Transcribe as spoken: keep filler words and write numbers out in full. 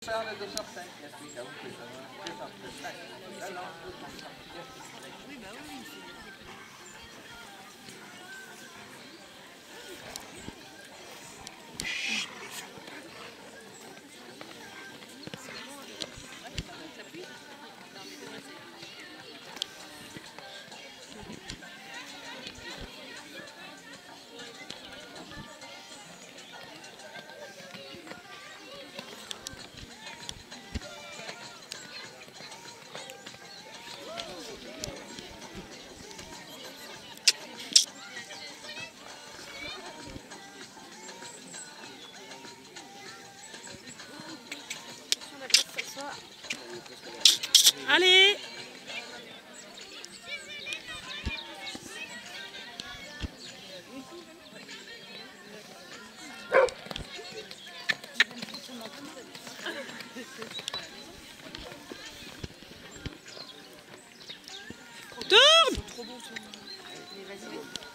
faire le deux sur cinq. Yes, we go. deux sur cinq. Là, là, deux sur cinq. Yes. Oui, bah oui. Allez! Tourne! Trop bon, trop bon. Mais vas-y, vas-y.